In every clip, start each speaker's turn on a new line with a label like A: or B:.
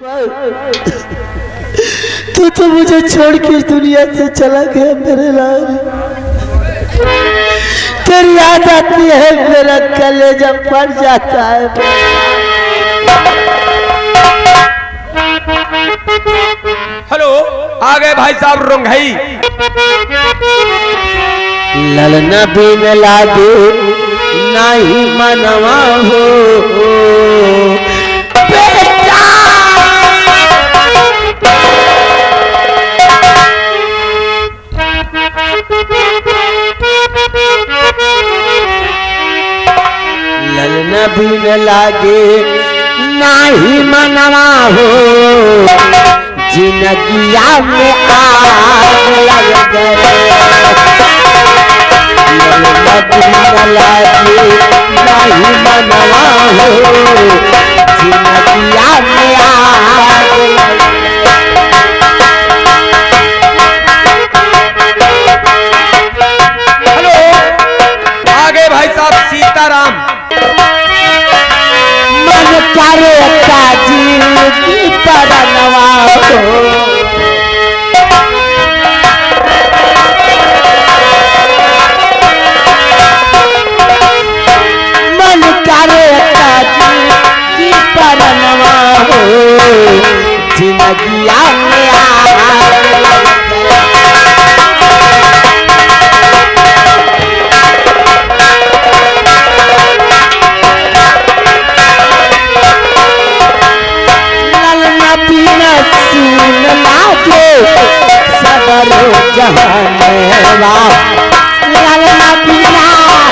A: तू तो मुझे छोड़ के दुनिया से चला गया मेरे लाल। तेरी याद आती है मेरा कलेजा फट जाता है।
B: हेलो, आ गए भाई साहब रोंघई।
A: ललना भी न लागे नहीं मनवा हो बेटा। ललना भी न लागे नहीं मनवा हो जिंदगिया में आग लग गए। ललना भी न लागे नहीं मनवा हो जिंदगिया में आग लग गए।
B: हेलो, आ गए भाई साहब सीताराम।
A: मन करे काजी की परनवा हो मन करे काजी की परनवा हो जिंदगिया में आग लग गए। सबरो जहानवा ललना पीना।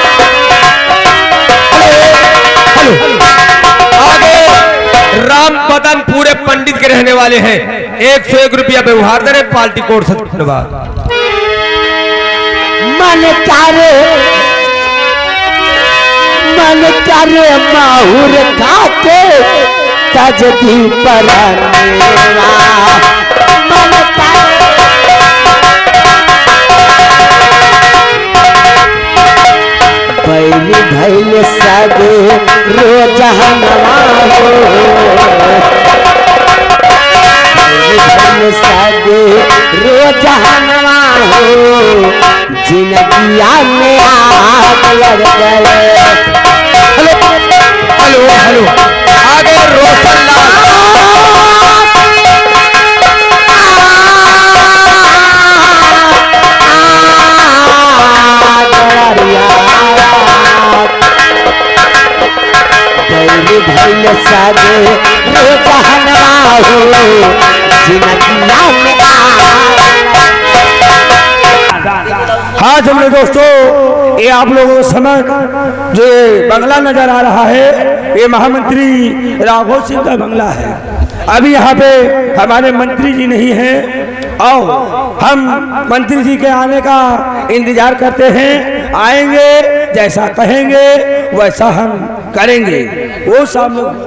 B: आगे राम बदन पूरे पंडित के रहने वाले हैं। 101 रुपया व्यवहार दे रहे पार्टी कोड से। धन्यवाद।
A: मन करे माहूर खाके तजदी परनेवा। मन बैली भैल सगे रोजहनवा हो बैली भैल सगे रोजहनवा हो जिंदगिया में आग लग गए।
B: हेलो हेलो हेलो, आ गए रोशन लाल।
A: भैल सागे रोजहनवा हो जिंदगिया में
C: हाँ चलिए दोस्तों, ये आप लोगों को समय जो बंगला नजर आ रहा है ये महामंत्री राघव सिंह का बंगला है। अभी यहाँ पे हमारे मंत्री जी नहीं हैं और हम मंत्री जी के आने का इंतजार करते हैं। आएंगे, जैसा कहेंगे वैसा हम करेंगे। वो सब लोग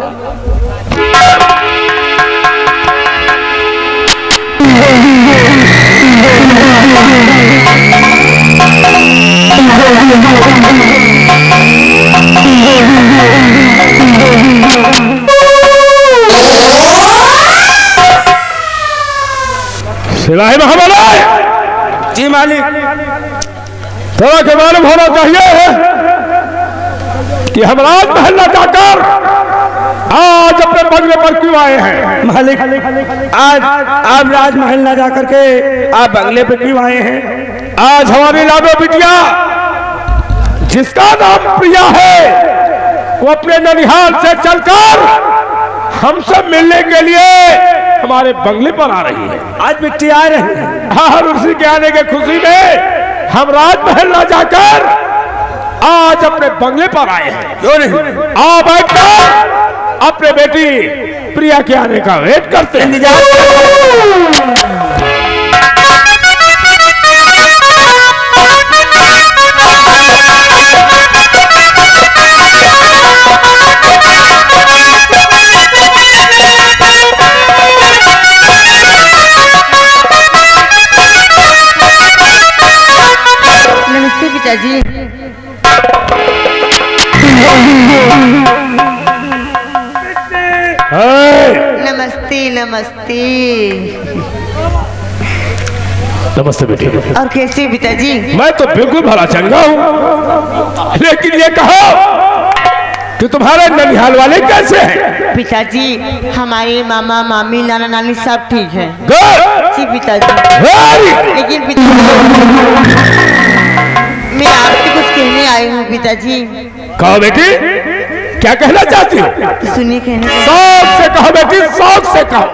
C: सिलाही मोहम्मद जी मालिक, थोड़ा के मालूम होना चाहिए कि हम राज महल जाकर आज अपने बंगले पर क्यों आए हैं। मालिक, आज आप राजमहल न जाकर के आप बंगले पर क्यों आए हैं? आज हमारी लाडो बिटिया जिसका नाम प्रिया है वो अपने ननिहाल से चलकर हमसे मिलने के लिए हमारे बंगले पर आ रही है। आज बिट्टी आ रही है। हाँ, उसी के आने की खुशी में हम राजमहल न जाकर आज अपने बंगले पर आए हैं। क्यों नहीं, आ बैठकर अपने बेटी प्रिया के आने का वेट करते हैं।
D: नमस्ते पिताजी। नमस्ते नमस्ते।
C: नमस्ते बेटी।
D: और कैसे पिताजी?
C: मैं तो बिल्कुल भला चंगा हूँ, लेकिन ये कहो कि तुम्हारे ननिहाल वाले कैसे हैं?
D: पिताजी हमारे मामा मामी नाना नानी सब ठीक है। जी पिताजी। लेकिन पिताजी मैं आपसे कुछ कहने आई हूँ पिताजी।
C: कहो बेटी, क्या कहना चाहती हो?
D: सुनिए कहने।
C: शौक से कहो बेटी, शौक से कहो।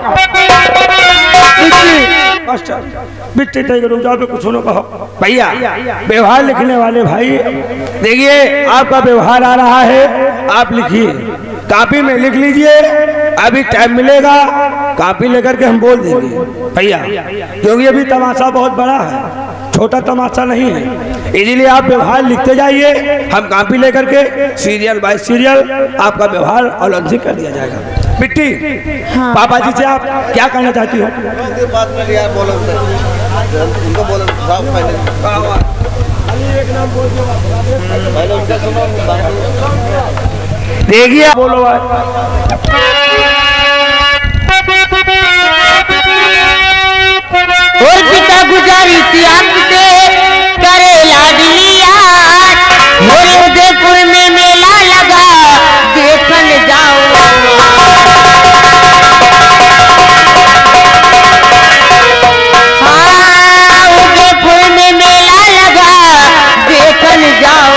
E: बिट्टी कुछ न कहो भैया। व्यवहार लिखने वाले भाई देखिए, आपका व्यवहार आ रहा है, आप लिखिए, कॉपी में लिख लीजिए। अभी टाइम मिलेगा, कॉपी लेकर के हम बोल देंगे भैया, क्योंकि अभी तमाशा बहुत बड़ा है, छोटा तमाशा नहीं है। इसीलिए आप व्यवहार लिखते जाइए, हम कॉपी लेकर के सीरियल बाय सीरियल आपका व्यवहार अलाउंस कर दिया जाएगा। बिट्टी,
D: हाँ।
E: पापा जी से आप क्या कहना चाहती हो? देखिए बोलो
D: पिता गुजारी थी आपसे करे लाडलिया, मोरे उदयपुर में मेला लगा देखन जाओ। हाँ उदयपुर में मेला लगा देखन जाओ।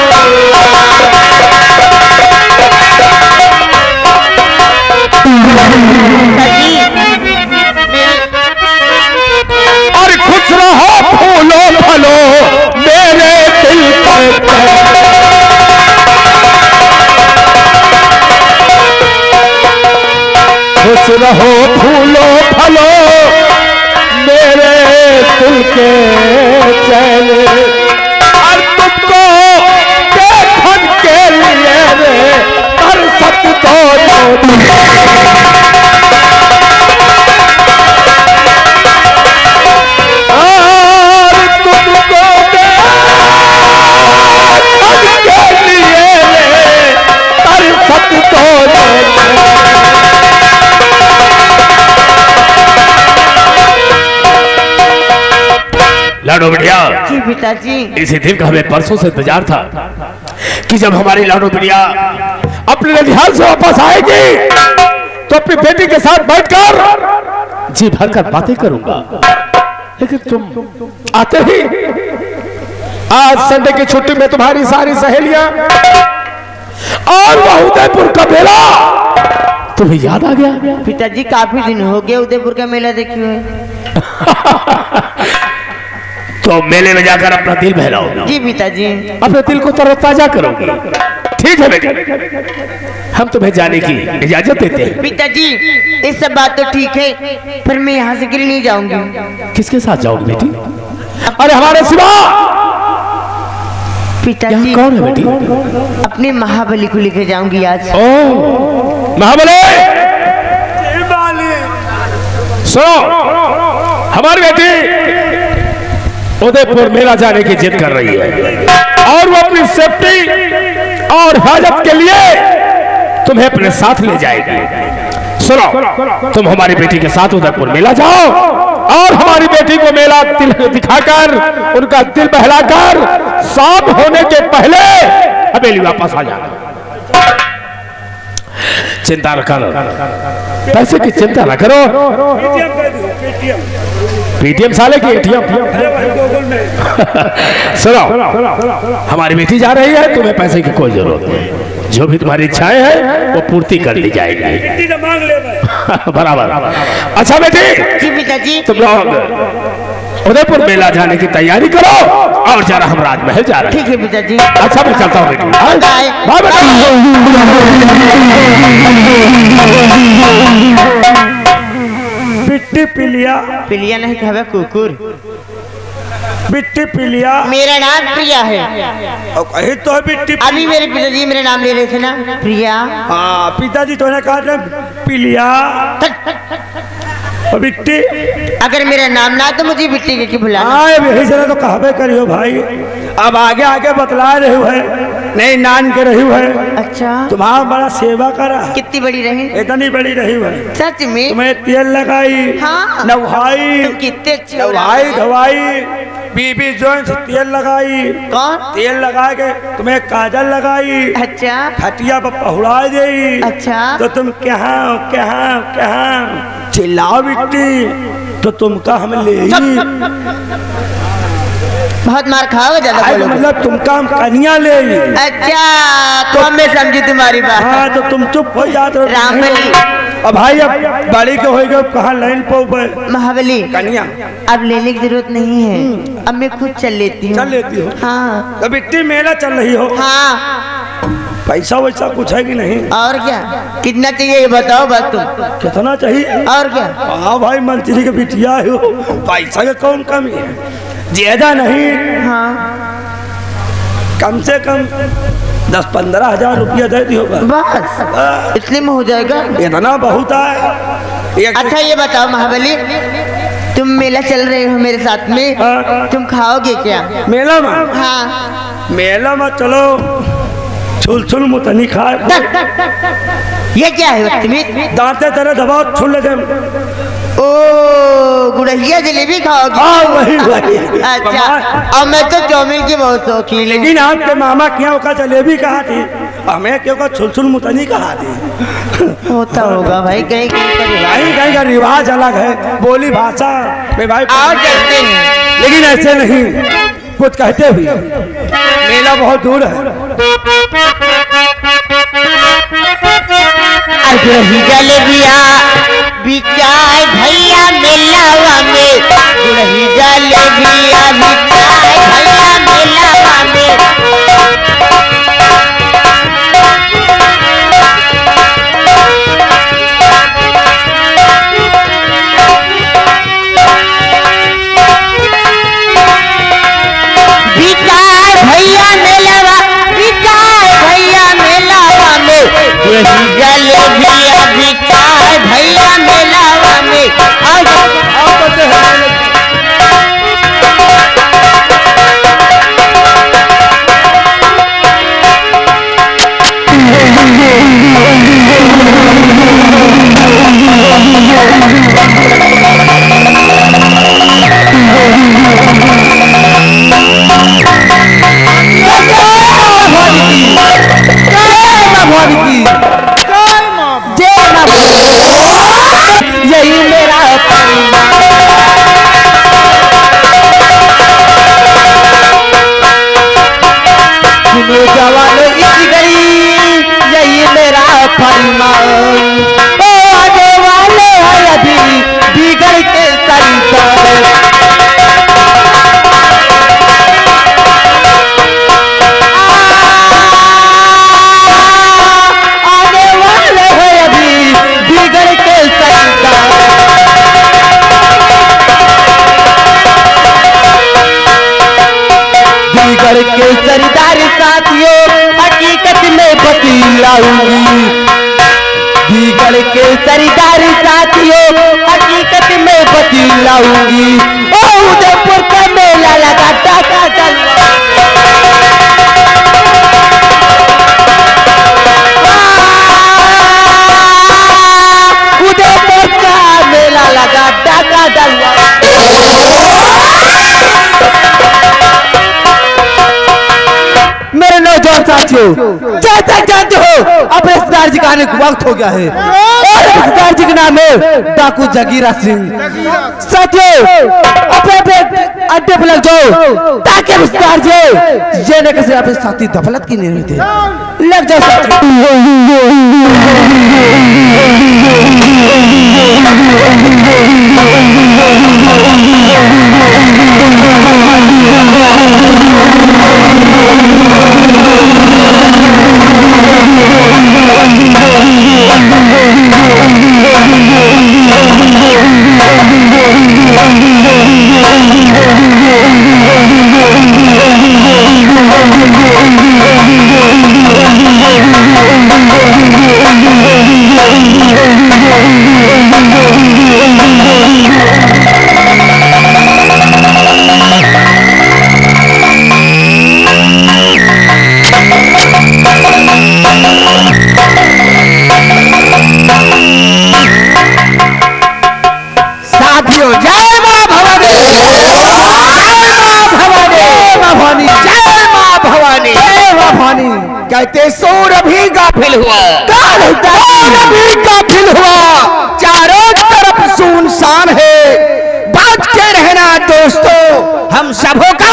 C: और खुश रहो फूलो फलो मेरे दिल पर, खुश रहो फूलो फलो मेरे दिल के चैन, और तुमको देखने के लिए रे तरसत दोनों लाडो बिटिया।
D: जी पिताजी।
C: इसी दिन का हमें परसों से इंतजार था कि जब हमारी लाडो बिटिया अपने ननिहाल से वापस आएगी तो अपनी बेटी के साथ बैठकर जी भरकर बातें करूंगा। लेकिन तुम आते ही आज संडे की छुट्टी में तुम्हारी सारी सहेलियां और वह उदयपुर का मेला तुम्हें याद आ गया?
D: पिताजी काफी दिन हो गए उदयपुर का मेला देखे हुए।
C: तो मेले में जाकर अपना दिल बहलाओ।
D: जी पिताजी।
C: अपने दिल को तरोताजा करोगे। ठीक है बेटी, हम तुम्हें जाने की इजाजत देते हैं।
D: पिताजी ये सब बात तो ठीक है, पर मैं यहाँ से गिर नहीं जाऊंगी।
C: किसके साथ जाओगे बेटी? अरे हमारे सिवा
D: पिताजी।
C: कौन है बेटी?
D: अपने महाबली को लेकर जाऊंगी आज।
C: ओ महाबली, सुनो, हमारी बेटी उदयपुर मेला जाने की जिद कर रही है और वो अपनी सेफ्टी और हिफाजत के लिए तुम्हें अपने साथ ले जाएगी। सुनो, तुम हमारी बेटी के साथ उदयपुर मेला जाओ और हमारी बेटी को मेला दिखाकर उनका दिल बहलाकर शाम होने के पहले हवेली वापस आ जाना। चिंता न करो, पैसे की चिंता न करो। पेटीएम साले की एटीएम। सुनो, हमारी बेटी जा रही है, तुम्हें पैसे की कोई जरूरत नहीं। जो भी तुम्हारी इच्छाएं हैं वो पूर्ति कर दी जाएगी। बराबर। अच्छा बेटी।
D: जी पिताजी।
C: तुम लोग उदयपुर मेला जाने की तैयारी करो और जरा हम राजमहल जा रहे हैं।
D: ठीक है पिताजी।
C: अच्छा मैं चलता हूँ बेटी। बाय बेटा।
E: बिट्टी पिलिया।
D: पिलिया नहीं कहवे कुकुर।
E: बिट्टी पिलिया।
D: मेरा नाम प्रिया है।
E: और कही तो है बिट्टी।
D: अभी मेरे पिताजी मेरा नाम ले रहे थे ना, प्रिया।
E: हाँ पिताजी तो ने कहा था पिलिया। और बिट्टी।
D: अगर मेरा नाम ना तो मुझे बिट्टी के बुला।
E: हाँ यही जरा तो कहबे करियो भाई, अब आगे आगे बतला रहे हो है। नहीं नान के रही है।
D: अच्छा
E: तुम्हारा बड़ा सेवा करा।
D: कितनी बड़ी रही?
E: इतनी बड़ी रही है।
D: सच में?
E: तुम्हें तेल लगाई,
D: हाँ।
E: नवाई,
D: तुम कितने अच्छे हो।
E: नवाई धवाई, बीबी जोन से तेल लगाई।
D: कौन?
E: तेल लगा के तुम्हें काजल लगाई।
D: अच्छा
E: खटिया पर पहुड़ा गई।
D: अच्छा
E: तो तुम कहाँ चिल्लाओ बिट्टी तो तुमका हम ले ही।
D: बहुत मार खाओगे ज्यादा बोलोगे।
E: मतलब तुमका हम कन्या ले ही।
D: अच्छा तो मैं समझी तुम्हारी बात।
E: हाँ तो तुम चुप हो जाते हो।
D: रामबली
E: अब भाई अब बड़ी के होएगा कहाँ लाइन पे
D: महाबली
E: कन्या
D: अब लेने की जरूरत नहीं है। अब मैं खुद चल लेती हूँ।
E: चल लेती हो?
D: हाँ।
E: तो बिट्टी मेला चल रही हो?
D: हाँ।
E: पैसा वैसा कुछ है कि नहीं?
D: और क्या कितना चाहिए ये बताओ बस तुम।
E: कितना चाहिए?
D: और क्या?
E: हाँ भाई मंत्री के बिटिया हो, पैसा का कौन कमी है? ज्यादा नहीं।
D: हाँ
E: कम से कम 10-15 हजार रुपया दे दी होगा
D: बस इसलिए में हो जाएगा।
E: इतना बहुत है।
D: अच्छा ये बताओ महाबली तुम मेला चल रहे हो मेरे साथ में।
E: हाँ।
D: तुम खाओगे क्या?
E: मेला में?
D: हाँ।
E: मेला में चलो छुल मुतनी खाए।
D: ये क्या है बदतमीज?
E: दांते तेरे दबाव छुल दे।
D: ओ गुड़हिया जलेबी खाओगे?
E: हाँ वही।
D: अच्छा और मैं तो चाउमीन की बहुत शौकीन हूँ।
E: लेकिन आपके मामा क्या का जलेबी कहा थी, हमें क्यों का छुल मुतनी कहा थी।
D: होता होगा भाई कहीं
E: कहीं का रिवाज अलग है, बोली भाषा में भाई
D: आओ चलते हैं।
E: लेकिन ऐसे नहीं कुछ कहते हुए मेला बहुत दूर है।
D: जलेबिया बिचाए भैया मेलावा में। जलेबिया बिचाए भैया मेलावा में। जलेबिया बिचाए भैया मेलावा में। यही मेरा जवान इस गई यही मेरा फरमान। ओ आने वाले हैं अभी बिगड़ के संसार। आने वाले हैं अभी बिगड़ के संसार। बिगड़ के सरदार साथियों हकीकत में बतलाऊंगी। बिगड़ के सरदार साथियों हकीकत में बतलाऊंगी। ओ उदयपुर का मेला लगा टाका चलवा। उदयपुर का मेला लगा टाका डलवा।
A: मेरे नौजवान साथियों जैसा जानते हो अब रिश्तेदार जी का आने का वक्त हो गया है और रिश्तेदार जी का नाम है डाकू जगीरा सिंह। साथियों अपने अड्डे पर लग जाओ ताकि रिश्तेदार जी ये न किसी अपने साथी दफलत की नहीं थे। लग जाओ
F: साथियों काफिल हुआ?
E: काफिल हुआ। चारों तरफ सुनसान है, बच के रहना दोस्तों हम सबों का।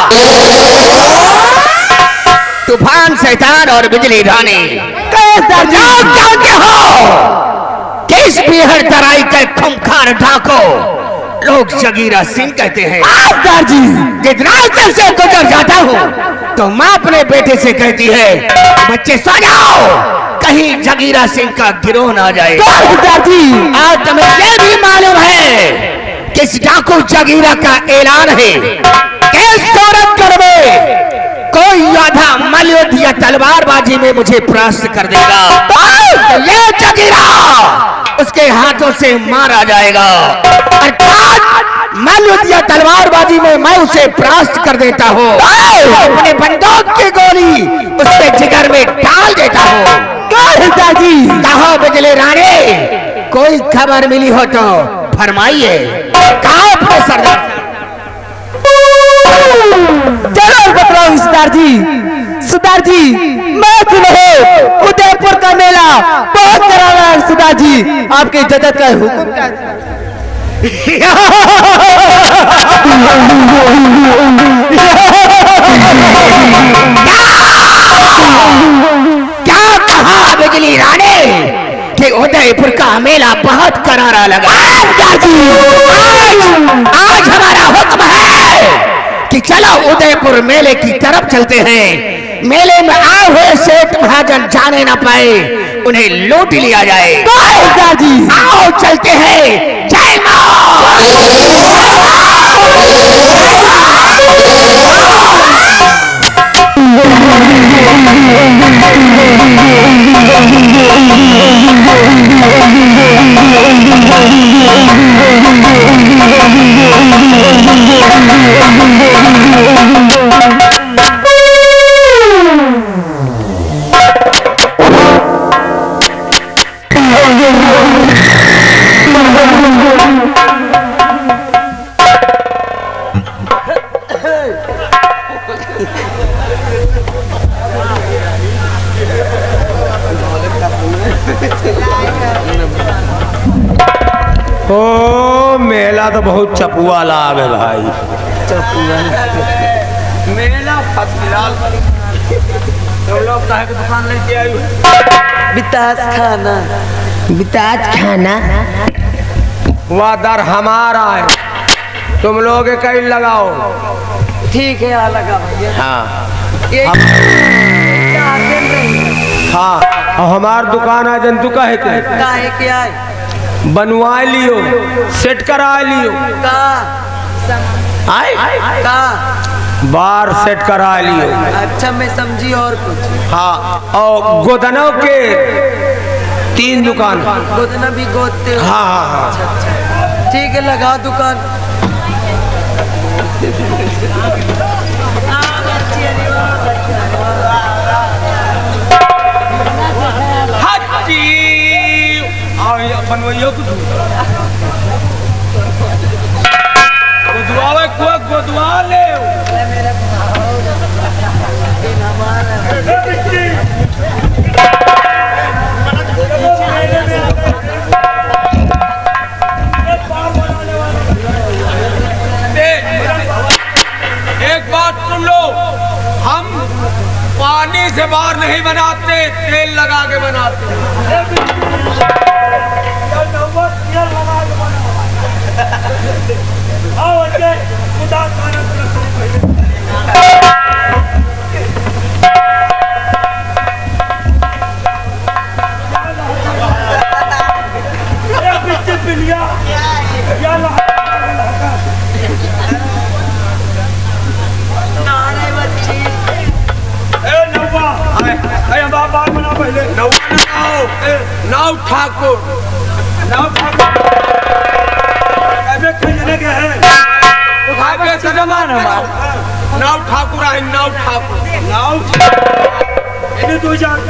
E: तूफान, शैतान और बिजली रानी जानते हो किस बिहड़ तराई के खूंखार ढाको लोग जगीरा सिंह कहते हैं। जी जितना से गुजर जाता हूँ तो माँ अपने बेटे से कहती है बच्चे सो जाओ, कहीं जगीरा सिंह का गिरोह ना जाए। जी आज तुम्हें ये भी मालूम है किस डाकू जगीरा का ऐलान है कि सूरतगढ़ में कोई योद्धा मल्लयुद्ध या तलवारबाजी में मुझे परास्त कर देगा तो ये जगीरा उसके हाथों से मारा जाएगा। अर्थात मल्लयुद्ध या तलवारबाजी में मैं उसे परास्त कर देता हूँ, अपने बंदूक की गोली उसके जिगर में डाल देता हूँ। कहो बिजली रानी, कोई खबर मिली हो तो फरमाइए। कहा अपने सरदार?
A: जरूर बतलाओ सरदार जी मैं सुने उदयपुर का मेला बहुत करारा है सरदार जी, आपके इज्जत का हुक्म
E: क्या कहा बिजली रानी कि उदयपुर का मेला बहुत करारा लगा? आज हमारा हुक्म है कि चलो उदयपुर मेले की तरफ चलते हैं। मेले में आए हुए सेठ महाजन जाने ना पाए, उन्हें लूट लिया जाए। आओ चलते हैं। जय मां।
C: ओ मेला तो बहुत चपुआ लाग है भाई। मेला फिलहाल तुम लोग काहे की दुकान लेके आई हो?
A: बिताज खाना
C: वह दर हमारा है, तुम लोग कहीं लगाओ।
A: ठीक है लगा भैया।
C: हाँ हाँ हमार दुकान है जंतु का है
A: क्या
C: बनवा लियो, सेट करा लियो, बार सेट करा लियो।
A: अच्छा मैं समझी और कुछ।
C: हाँ और गोदनों के 3 दुकान।
A: गोदना भी गोदते हो?
C: हाँ हाँ हाँ
A: ठीक है लगा दुकान।
C: बनवाइयो कुछ गोदवा ले। एक बात सुन लो, हम पानी से बाहर नहीं बनाते, तेल लगा के बनाते। नाव ठाकुर नाव ठाकुर है, नाव ठाकुर दो हजार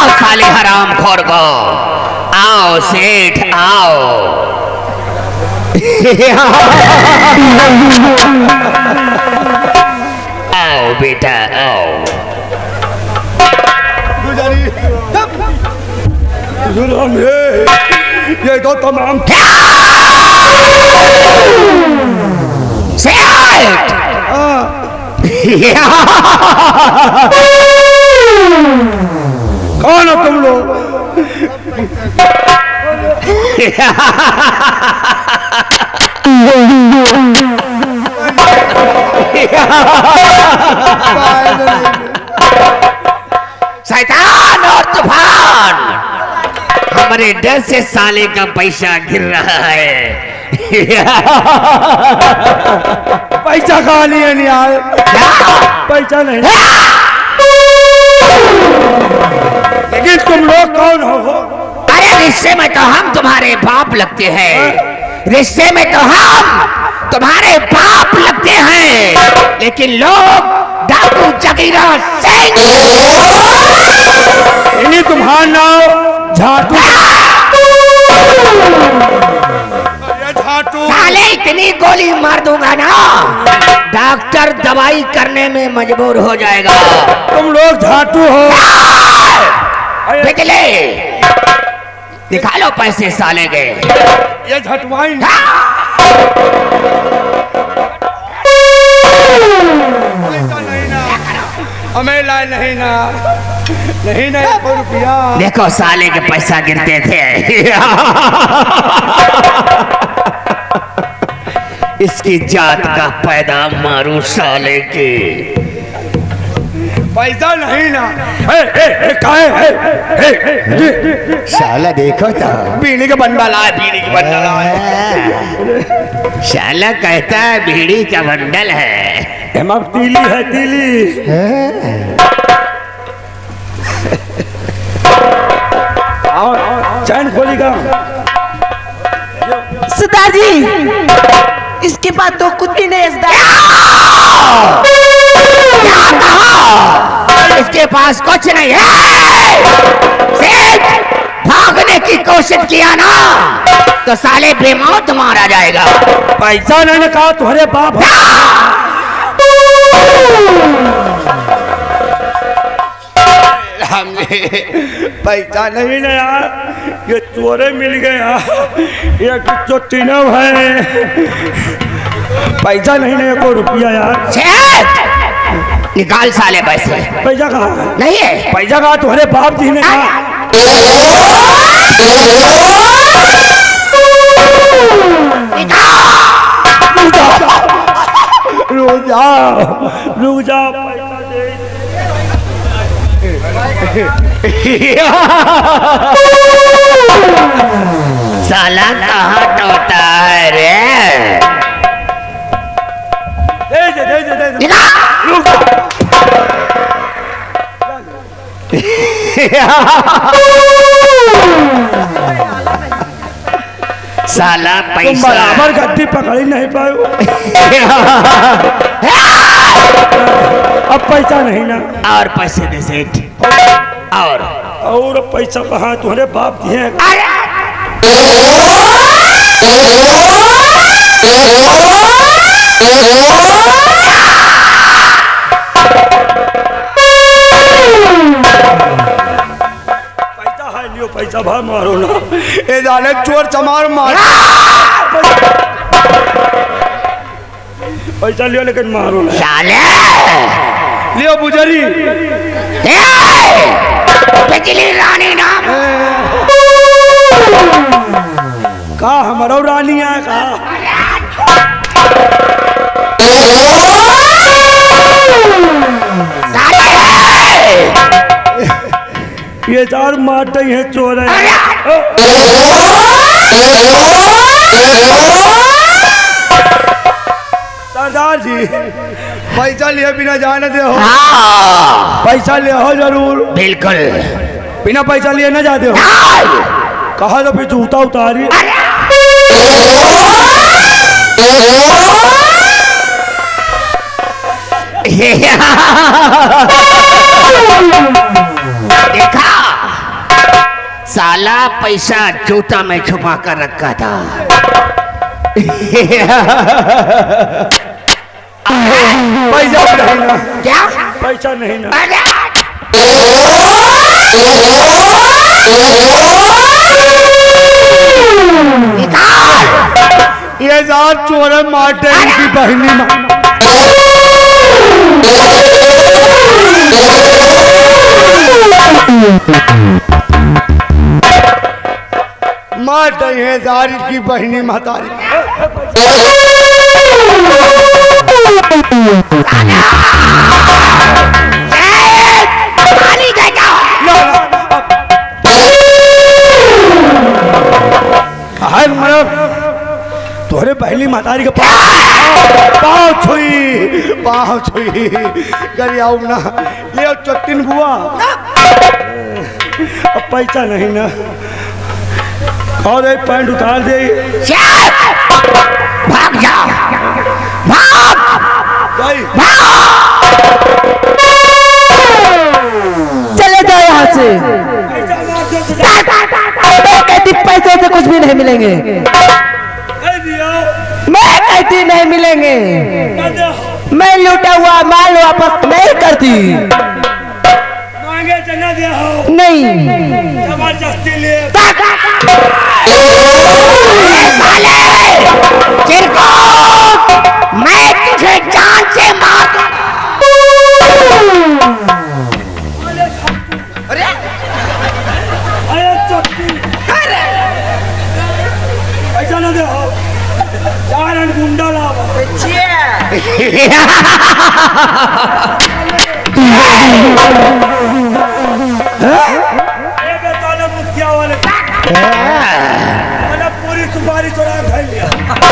F: आओ साले हराम खोर को, आओ सेठ आओ। आओ बेटा आओ।
E: ये तो तमाम
F: सेठ
E: कौन हो तुम लोग?
F: शैतान और तूफान, हमारे डर से साले का पैसा गिर रहा है।
E: पैसा कहाँ लिए नहीं आए? पैसा नहीं। लेकिन तुम लोग कौन हो?
F: अरे रिश्ते में तो हम तुम्हारे बाप लगते हैं, रिश्ते में तो हम तुम्हारे बाप लगते हैं, लेकिन लोग डाकू जगीरा सिंह।
E: इन्हीं तुम्हारा नाम झाटू।
F: साले इतनी गोली मार दूंगा ना, डॉक्टर दवाई करने में मजबूर हो जाएगा।
E: तुम लोग झाटू हो।
F: बिजली दिखा लो पैसे साले के।
E: ये झटवाई हमें लाए नहीं ना, नहीं ना रुपया।
F: देखो साले के पैसा गिरते थे। इसकी जात का पैदा मारू साले के।
E: पैसा नहीं ना।
F: साला देखो तो
E: बीड़ी का बंडल आया, बीड़ी का बंडल आया।
F: साला कहता है बीड़ी का बंडल है।
E: तीली है तीली। चैन खोलेगा।
D: सरदार जी, इसके बाद तो कुछ भी नहीं है।
F: इसके पास कुछ नहीं है। सेठ भागने की कोशिश किया ना तो साले बेमौत मारा जाएगा।
E: पैसा नहीं कहा तुम्हारे बाप। हमने पैसा नहीं ना यार, ये चोरे मिल गया। ये चोटी न है। पैसा नहीं ना, कोई रुपया यार।
F: सेठ निकाल साले पैसे।
E: पैसा कहाँ
F: नहीं है?
E: पैसा कहाँ तुम्हारे बाप जी ने कहा। रुक जाओ रुक जाओ, पैसा दे।
F: साला कहाँ टोटा है रे?
E: दे।
F: साला
E: तुम
F: पैसा
E: बराबर गड्डी पकड़ी नहीं पाए। अब पैसा नहीं ना।
F: और पैसे दे सेठ। और
E: पैसा कहाँ तुम्हारे बाप दिए। पैसा है लियो, पैसा भाई मारो ना। ये जाने चोर चमार मार। पैसा लियो लेकिन मारो ना।
F: साले
E: लियो पुजारी।
F: बिजली रानी नाम
E: का हमारा रानी है का। ये चार मारते ही है चोर है। सरदार जी पैसा लिए बिना जाने दे हो। पैसा ले हो जरूर।
F: बिल्कुल
E: बिना पैसा लिए न जाते हो। कहा तो फिर जूता उतारी।
F: देखा साला पैसा जूता में छुपा कर रखा था।
E: पैसा नहीं ना,
F: क्या
E: पैसा नहीं ना। ये साथ चोर मारते इनकी बहनी मारते हैं सारी की बहनी महतारी। तोहरे पहली महतारी के पाँव छुई करी आओ ना ले चट्टिन बुआ। अब पैसा नहीं ना और एक पैंट उतार दे।
F: भाग जाओ, भाग
A: चले जाओ यहाँ से। कहती पैसे से कुछ भी नहीं मिलेंगे। मैं कहती नहीं मिलेंगे। मैं लूटा हुआ माल वापस नहीं करती। नहीं
E: जबरदस्ती ले
F: मैं तुझे जान से मार
E: ऐसा ना दे गुंडा ला मुखिया वाले पूरी सुपारी चोरा खा लिया।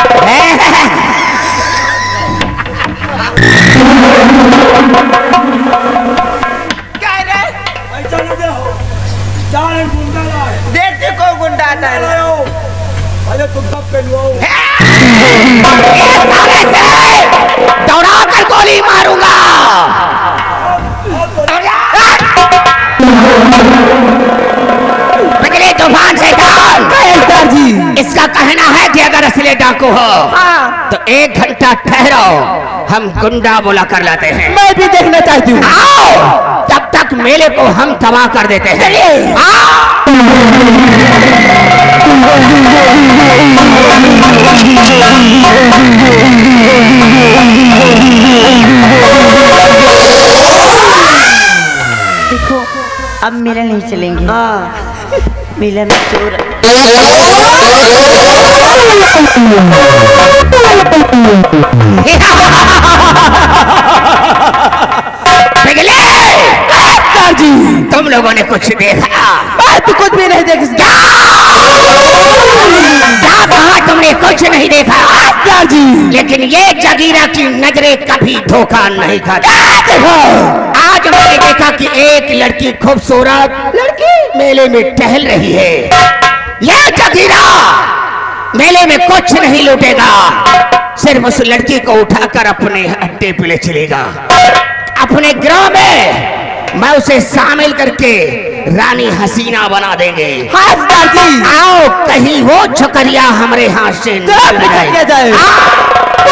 E: ऐसा ना दे चार गुंडा ला
D: देखते को गुंडा आता है।
E: अरे तुम कब पहलुओ
F: दौड़ा कर गोली मारूंगा। पिघले तूफान से
A: जी
F: इसका कहना है कि अगर असली डाकू हो तो 1 घंटा ठहरो, हम गुंडा बुला कर लाते हैं।
A: मैं भी देखना चाहती हूँ।
F: आओ, तब तक मेले को हम तबाह कर देते हैं।
D: देखो अब मेला नहीं चलेंगे। मेला में चोर
F: जी तुम लोगों ने कुछ देखा?
A: तो कुछ भी नहीं देख।
F: कहा तुमने कुछ नहीं देखा
A: जी,
F: लेकिन ये जगीरा की नजरें कभी धोखा नहीं खाती। आज मैंने देखा कि एक लड़की खूबसूरत लड़की मेले में टहल रही है। यह जगीरा मेले में कुछ नहीं लूटेगा, सिर्फ उस लड़की को उठाकर अपने अड्डे पे ले चलेगा। अपने ग्राम में मैं उसे शामिल करके रानी हसीना बना देंगे।
A: जी
F: आओ कहीं वो छोकरिया हमारे हाथ से निकल जाए।